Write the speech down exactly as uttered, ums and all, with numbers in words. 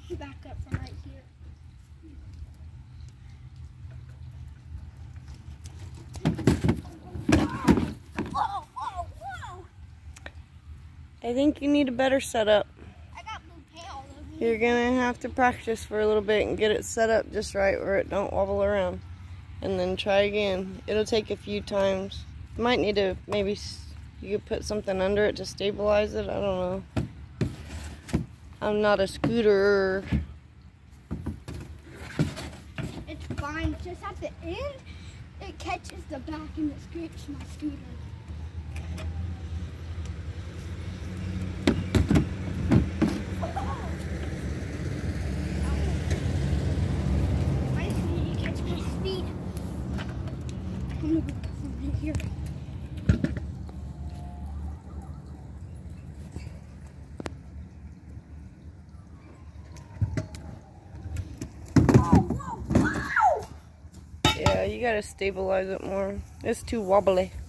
back up from right here. Whoa, whoa, whoa! I think you need a better setup. I got blue paint all over me. You're gonna have to practice for a little bit and get it set up just right where it don't wobble around. And then try again. It'll take a few times. You might need to maybe, you could put something under it to stabilize it. I don't know. I'm not a scooter. It's fine. Just at the end, it catches the back and it scrapes my scooter. I just need to catch my speed. I'm gonna go from right here. Yeah, you gotta stabilize it more. It's too wobbly.